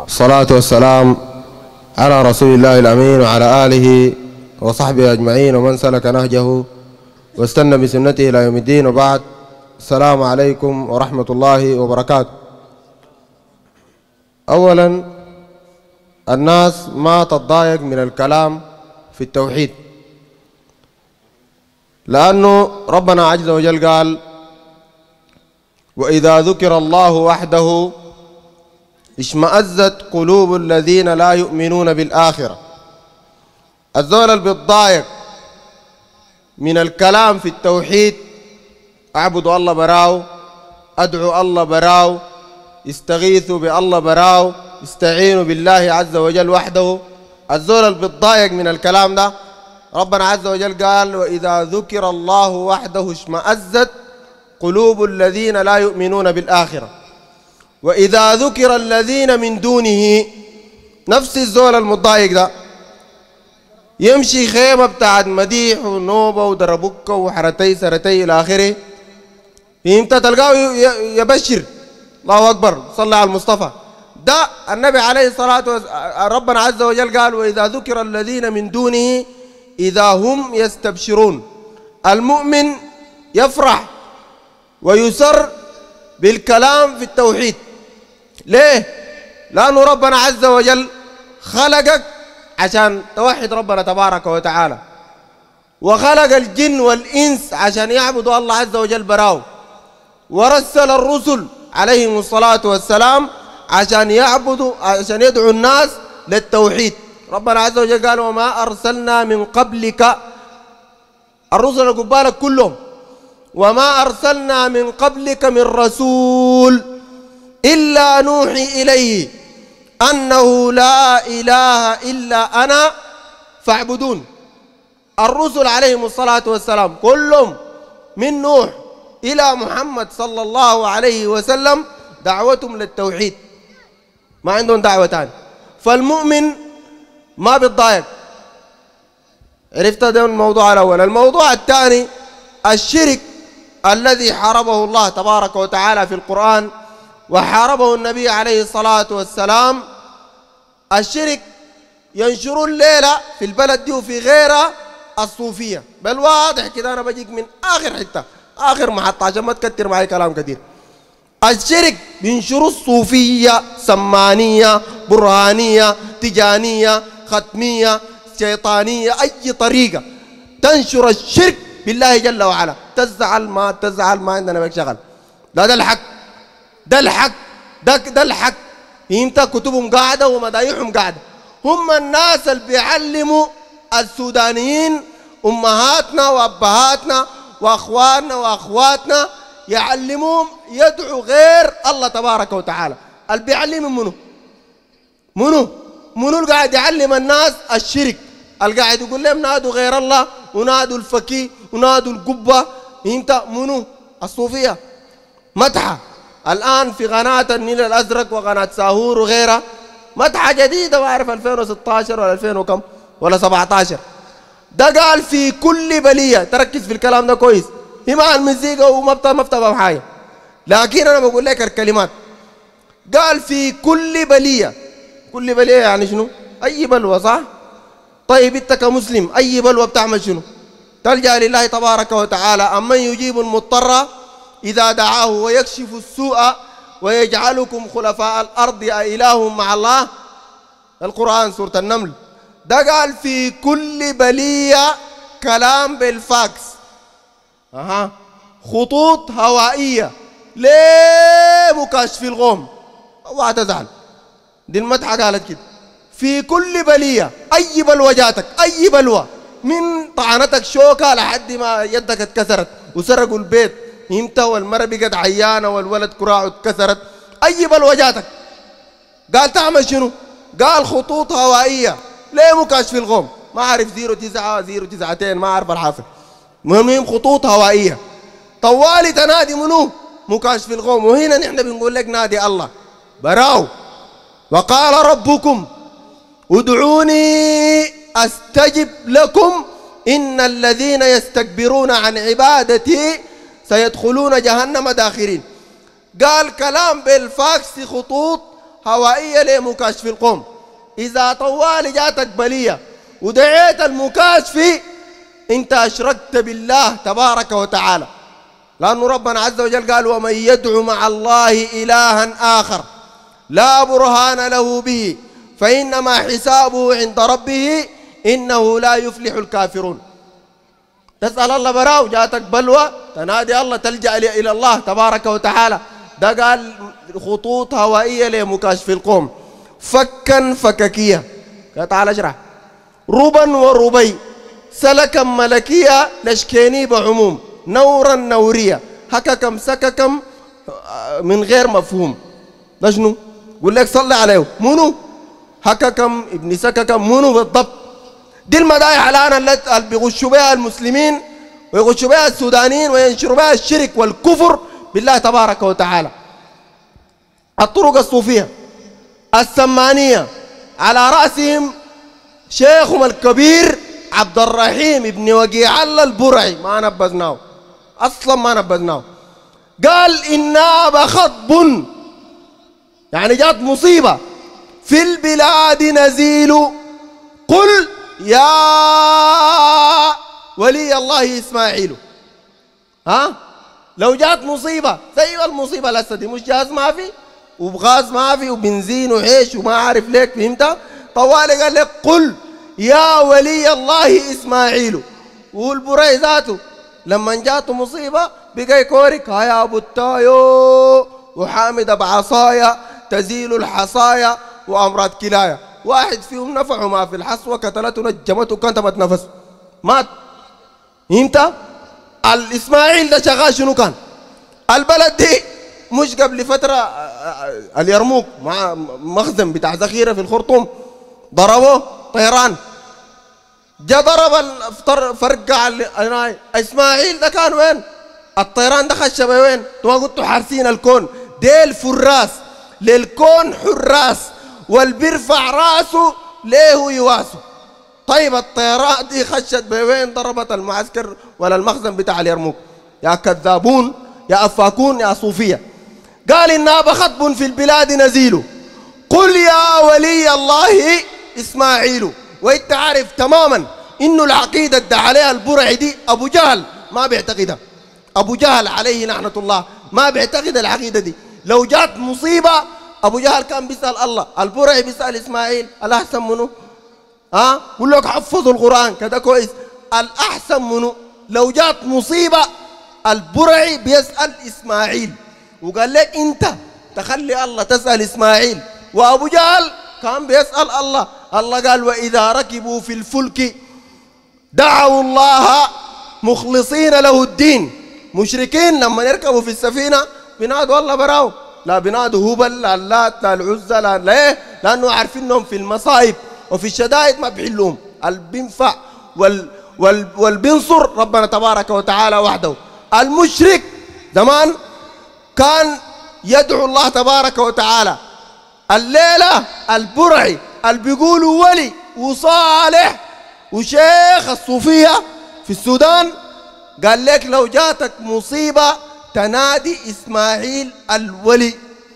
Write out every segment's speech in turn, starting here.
الصلاة والسلام على رسول الله الأمين وعلى آله وصحبه أجمعين ومن سلك نهجه واستنى بسنته إلى يوم الدين، وبعد. السلام عليكم ورحمة الله وبركاته. أولا، الناس ما تتضايق من الكلام في التوحيد، لأنه ربنا عز وجل قال: وإذا ذكر الله وحده اشمأزت قلوب الذين لا يؤمنون بالآخرة. الزول اللي بيتضايق من الكلام في التوحيد، اعبدوا الله براو، ادعوا الله براو، استغيثوا بالله براو، استعينوا بالله عز وجل وحده. الزول اللي بيتضايق من الكلام ده ربنا عز وجل قال: وإذا ذكر الله وحده اشمأزت قلوب الذين لا يؤمنون بالآخرة. وإذا ذكر الذين من دونه، نفس الزول المتضايق ده يمشي خيمة بتاعت مديح ونوبة ودربكة وحرتي سرتي إلى آخره، انت تلقاه يبشر الله أكبر، صلى على المصطفى. ده النبي عليه الصلاة والسلام ربنا عز وجل قال: وإذا ذكر الذين من دونه إذا هم يستبشرون. المؤمن يفرح ويسر بالكلام في التوحيد. ليه؟ لأنه ربنا عز وجل خلقك عشان توحد ربنا تبارك وتعالى، وخلق الجن والإنس عشان يعبدوا الله عز وجل براو، ورسل الرسل عليهم الصلاة والسلام عشان يدعوا الناس للتوحيد. ربنا عز وجل قال: وما أرسلنا من قبلك، الرسل قبالك كلهم، وما أرسلنا من قبلك من رسول إلا نوحي إليه أنه لا إله إلا أنا فاعبدون. الرسل عليهم الصلاة والسلام كلهم من نوح إلى محمد صلى الله عليه وسلم دعوتهم للتوحيد، ما عندهم دعوة تاني. فالمؤمن ما بيتضايق. عرفت؟ ده الموضوع الأول. الموضوع الثاني، الشرك الذي حاربه الله تبارك وتعالى في القرآن وحاربه النبي عليه الصلاة والسلام. الشرك ينشرون الليلة في البلد دي وفي غيرها الصوفية، بل واضح كده. أنا بجيك من آخر حتة، آخر محطة عشان ما تكتر معي كلام كثير. الشرك بينشروا الصوفية، سمانية، برهانية، تجانية، ختمية، شيطانية، أي طريقة تنشر الشرك بالله جل وعلا. تزعل ما تزعل، ما عندنا بك شغل. لا، ده الحق، ده الحق، ده الحق. انت كتبهم قاعدة ومدايحهم قاعدة. هم الناس اللي بيعلموا السودانيين، أمهاتنا وأبهاتنا وأخواننا وأخواتنا، يعلموهم يدعوا غير الله تبارك وتعالى. اللي بيعلمهم منو اللي قاعد يعلم الناس الشرك؟ اللي قاعد يقول لهم نادوا غير الله ونادوا الفكي ونادوا القبة. انت منو؟ الصوفية. مدحة الآن في قناة النيل الأزرق وقناة ساهور وغيرها، مدحة جديدة، ما أعرف 2016 ولا 2000 وكم ولا 17. ده قال في كل بلية، تركز في الكلام ده كويس، هي مع المزيكا وما بتفهم حاجة، لكن أنا بقول لك الكلمات. قال في كل بلية. كل بلية يعني شنو؟ أي بلوى، صح؟ طيب أنت كمسلم أي بلوى بتعمل شنو؟ تلجأ لله تبارك وتعالى: أمن يجيب المضطر إذا دعاه ويكشف السوء ويجعلكم خلفاء الأرض أإله مع الله. القرآن سورة النمل. ده قال في كل بلية كلام بالفاكس، خطوط هوائية، ليه مكاشف الغوم. اوعى تزعل، دي المدحة قالت كده. في كل بلية، أي بلوى جاتك، أي بلوى، من طعنتك شوكة لحد ما يدك اتكسرت وسرقوا البيت انت، والمرة بقت عيانة والولد كراعه اتكسرت، أي بلوى جاتك، قال تعمل شنو؟ قال خطوط هوائية، ليه مكاشف الغوم. ما أعرف 09 09 ما أعرف الحافظ، المهم خطوط هوائية طوالي تنادي منو؟ مكاشف الغوم. وهنا نحن بنقول لك نادي الله براو. وقال ربكم ادعوني أستجب لكم إن الذين يستكبرون عن عبادتي سيدخلون جهنم داخرين. قال كلام بالفاكس، خطوط هوائية لمكاشف القوم. إذا طوال جاتك بلية ودعيت المكاشف أنت أشركت بالله تبارك وتعالى، لأن ربنا عز وجل قال ومن يدعو مع الله إلها آخر لا برهان له به فإنما حسابه عند ربه إنه لا يفلح الكافرون. تسأل الله براو جاتك بلوى تنادي الله تلجأ إلى الله تبارك وتعالى. ده قال خطوط هوائية لمكاشف القوم. فكا فككية تعال اشرح. ربا وربي سلكا ملكية لشكيني بعموم نورا نورية هككم سككم من غير مفهوم. ده شنو؟ قول لك صلي عليه منو؟ هككم ابن سككم منو بالضبط؟ دي المدايح الآن اللي بيغشوا بها المسلمين ويغشوا بها السودانيين وينشروا بها الشرك والكفر بالله تبارك وتعالى. الطرق الصوفية السمانية على رأسهم شيخهم الكبير عبد الرحيم ابن وقيع الله البرعي، ما نبذناه أصلا ما نبذناه. قال إنها خطب يعني جات مصيبة في البلاد نزيل قل يا ولي الله إسماعيل. ها لو جات مصيبة زي المصيبة لسه دي مش جاز ما في وبغاز ما في وبنزين وعيش وما عارف ليك فهمت. طوالي قال لك قل يا ولي الله إسماعيل. والبري ذاته لما جاته مصيبة بقى يكورك يا أبو التايو وحامد بعصايا تزيل الحصايا وأمراض كلايا. واحد فيهم نفعه ما في الحصوة كتلته نجمته كانت نفس مات. فهمت. الإسماعيل ده شغال شنو كان؟ البلد دي مش قبل فترة اليرموك مع مخزن بتاع ذخيرة في الخرطوم ضربوه طيران جا ضرب فرقع إسماعيل ده كان وين؟ الطيران ده خش وين؟ ما قلتوا حارسين الكون ديل فراس للكون حراس والبيرفع راسه ليه يواسه. طيب الطيارات دي خشت بوين؟ ضربت المعسكر ولا المخزن بتاع اليرموك. يا كذابون يا أفاكون يا صوفية. قال إنها بخطب في البلاد نزيل قل يا ولي الله إسماعيل. وإنت عارف تماما إنه العقيدة اللي عليها البرعي دي أبو جهل ما بيعتقدها. أبو جهل عليه لعنة الله ما بيعتقد العقيدة دي. لو جات مصيبة أبو جهل كان بيسأل الله، البرعي بيسأل إسماعيل الأحسن منه؟ قول لك حفظوا القرآن كده كويس. الأحسن منه لو جات مصيبة البرعي بيسأل إسماعيل وقال لك أنت تخلي الله تسأل إسماعيل. وأبو جهل كان بيسأل الله. الله قال وإذا ركبوا في الفلك دعوا الله مخلصين له الدين. مشركين لما يركبوا في السفينة بينادوا الله براو، لا بينادوا هبل لا اللات لا العزى لا ليه؟ لأنه عارفين انهم في المصائب وفي الشدائد ما بيحلوهم. البينفع والبينصر ربنا تبارك وتعالى وحده. المشرك زمان كان يدعو الله تبارك وتعالى. الليلة البرعي اللي بيقولوا ولي وصالح وشيخ الصوفية في السودان قال لك لو جاتك مصيبة تنادي إسماعيل الولي.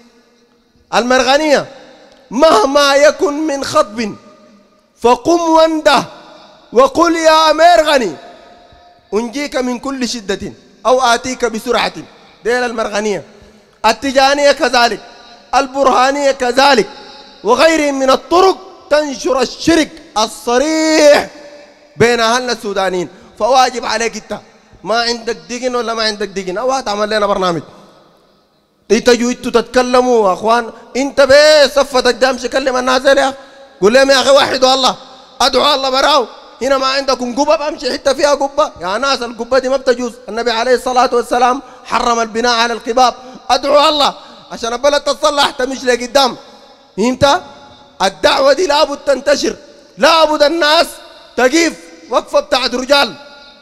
المرغنية مهما يكن من خطب فقم وانده وقل يا مرغني أنجيك من كل شدة أو آتيك بسرعة. ديل المرغنية. التجانية كذلك، البرهانية كذلك، وغيرهم من الطرق تنشر الشرك الصريح بين أهلنا السودانيين. فواجب عليك انت ما عندك دقن ولا ما عندك دقن او هتعمل لنا برنامج تيجوا انتوا تتكلموا يا اخوان. انت بس صفتك ده مش كلم الناس يا قول لهم يا اخي وحدوا الله ادعوا الله براو. هنا ما عندكم قبه امشي حته فيها قبه يا ناس. القبه دي ما بتجوز. النبي عليه الصلاه والسلام حرم البناء على القباب. ادعوا الله عشان البلد تتصلح تمشي لقدام. فهمت؟ الدعوه دي لابد تنتشر، لابد الناس تقيف وقفه بتاعت رجال.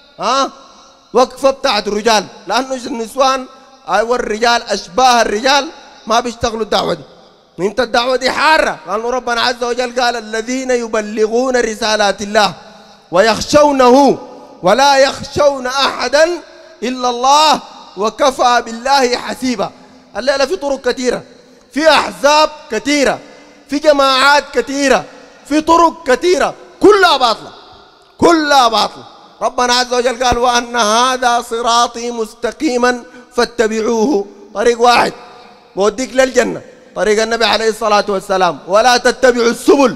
وقفه بتاعت الرجال، لانه النسوان والرجال اشباه الرجال ما بيشتغلوا الدعوه دي. انت الدعوه دي حاره، لانه ربنا عز وجل قال الذين يبلغون رسالات الله ويخشونه ولا يخشون احدا الا الله وكفى بالله حسيبا. الليله في طرق كثيره في أحزاب كثيرة، في جماعات كثيرة، في طرق كثيرة، كلها باطلة، كلها باطلة. ربنا عز وجل قال وأن هذا صراطي مستقيما فاتبعوه، طريق واحد بوديك للجنة، طريق النبي عليه الصلاة والسلام، ولا تتبعوا السبل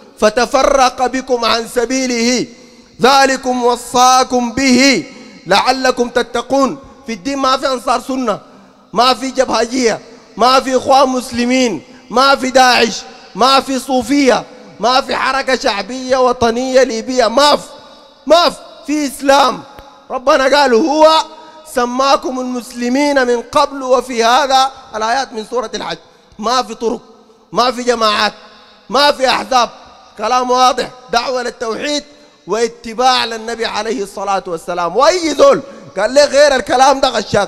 فتفرق بكم عن سبيله ذلكم وصاكم به لعلكم تتقون. في الدين ما في أنصار سنة، ما في جبهجية، ما في إخوان مسلمين، ما في داعش، ما في صوفية، ما في حركة شعبية وطنية ليبية، ما في إسلام. ربنا قال هو سماكم المسلمين من قبل وفي هذا، الآيات من سورة الحج. ما في طرق، ما في جماعات، ما في أحزاب، كلام واضح، دعوة للتوحيد واتباع للنبي عليه الصلاة والسلام. وأي ذول قال لي غير الكلام ده غشاك،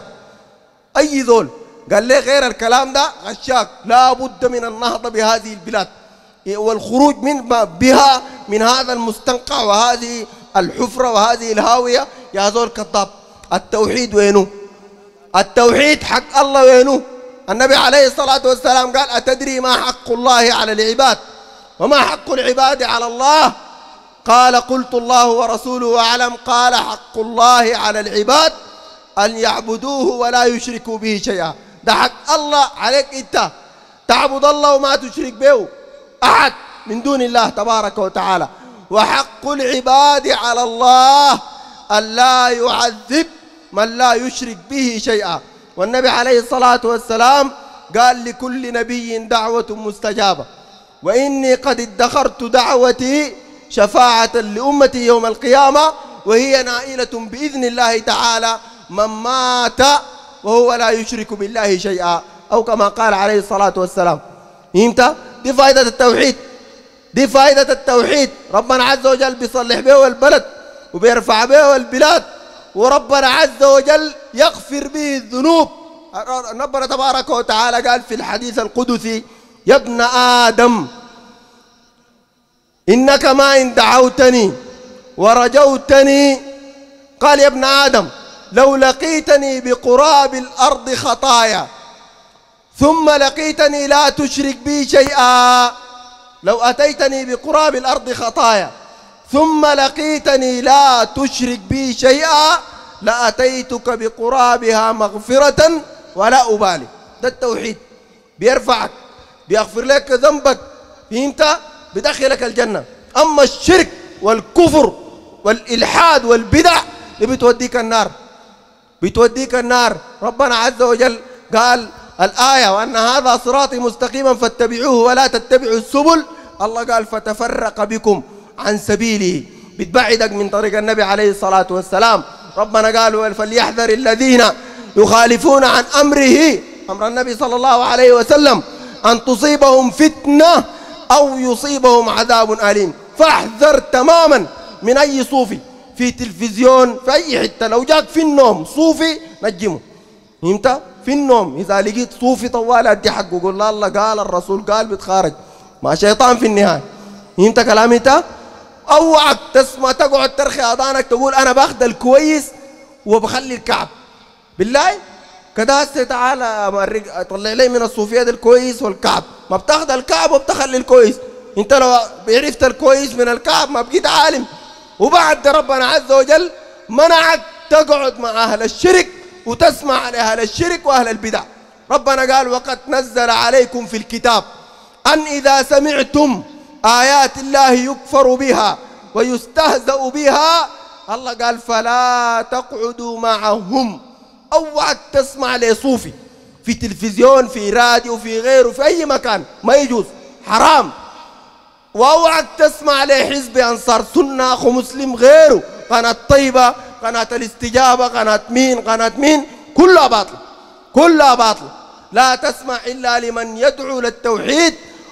أي ذول قال لي غير الكلام ده غشاك. لا بد من النهضة بهذه البلاد والخروج بها من هذا المستنقع وهذه الحفرة وهذه الهاوية. يا ذول كذاب، التوحيد وينه؟ التوحيد حق الله وينه؟ النبي عليه الصلاة والسلام قال أتدري ما حق الله على العباد وما حق العباد على الله؟ قال قلت الله ورسوله أعلم. قال حق الله على العباد أن يعبدوه ولا يشركوا به شيئا. ده حق الله عليك أنت تعبد الله وما تشرك به أحد من دون الله تبارك وتعالى. وحق العباد على الله أن لا يعذب من لا يشرك به شيئا. والنبي عليه الصلاة والسلام قال لكل نبي دعوة مستجابة، وإني قد ادخرت دعوتي شفاعة لأمتي يوم القيامة وهي نائلة بإذن الله تعالى من مات وهو لا يشرك بالله شيئا، أو كما قال عليه الصلاة والسلام. فهمت؟ دي فائدة التوحيد، دي فائدة التوحيد. ربنا عز وجل بيصلح به البلد وبيرفع به البلاد، وربنا عز وجل يغفر به الذنوب. ربنا تبارك وتعالى قال في الحديث القدسي يا ابن آدم إنك ما إن دعوتني ورجوتني، قال يا ابن آدم لو لقيتني بقراب الأرض خطايا ثم لقيتني لا تشرك بي شيئا، لو أتيتني بقراب الأرض خطايا ثم لقيتني لا تشرك بي شيئا لأتيتك بقرابها مغفرة ولا أبالي. ده التوحيد، بيرفعك، بيغفر لك ذنبك، فهمت؟ بدخلك الجنة. أما الشرك والكفر والإلحاد والبدع اللي بتوديك النار، بتوديك النار. ربنا عز وجل قال الآية وأن هذا صراطي مستقيما فاتبعوه ولا تتبعوا السبل. الله قال فتفرق بكم عن سبيله، بتبعدك من طريق النبي عليه الصلاة والسلام. ربنا قال فليحذر الذين يخالفون عن أمره، أمر النبي صلى الله عليه وسلم، أن تصيبهم فتنة أو يصيبهم عذاب أليم. فاحذر تماما من أي صوفي في تلفزيون في أي حتة، لو جاك في النوم صوفي نجمه، فهمت؟ في النوم إذا لقيت صوفي طوال أدي حقه قول الله قال الرسول قال، بتخارج مع شيطان في النهاية، فهمت كلامي انت؟ اوعك تسمع تقعد ترخي اذانك تقول انا باخذ الكويس وبخلي الكعب. بالله كده هسه تعالى طلع لي من الصوفيه ده الكويس والكعب، ما بتاخذ الكعب وبتخلي الكويس. انت لو عرفت الكويس من الكعب ما بقيت عالم. وبعد ربنا عز وجل منعك تقعد مع اهل الشرك وتسمع لاهل الشرك واهل البدع. ربنا قال وقد نزل عليكم في الكتاب أن إذا سمعتم آيات الله يكفر بها ويستهزأ بها، الله قال فلا تقعدوا معهم. اوعك تسمع لصوفي في تلفزيون في راديو في غيره في أي مكان، ما يجوز، حرام. واوعك تسمع لحزب أنصار سنة أخو مسلم غيره، قناة طيبة، قناة الاستجابة، قناة مين، كلها باطل، كلها باطل. لا تسمع إلا لمن يدعو للتوحيد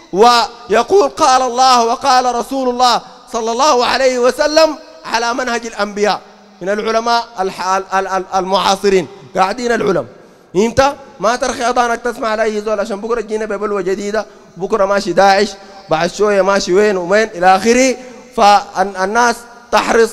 ويقول قال الله وقال رسول الله صلى الله عليه وسلم على منهج الأنبياء من العلماء المعاصرين. قاعدين العلماء انت ما ترخي اذانك تسمع على اي زول، عشان بكره تجينا ببلوه جديده، بكره ماشي داعش، بعد شويه ماشي وين ومين الى اخره. فالناس تحرص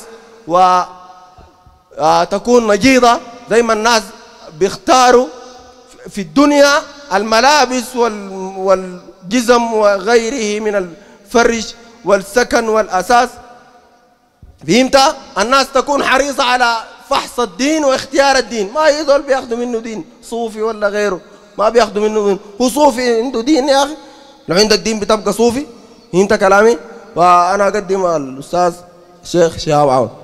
وتكون نجيضه زي ما الناس بيختاروا في الدنيا الملابس والجزم وغيره من الفرش والسكن والأساس. فهمت؟ الناس تكون حريصة على فحص الدين واختيار الدين. ما يدول بياخدوا منه دين صوفي ولا غيره، ما بياخدوا منه دين. هو صوفي عنده دين يا أخي، لو عندك دين بتبقى صوفي. فهمت كلامي؟ وأنا أقدم الأستاذ شيخ شهاب عون.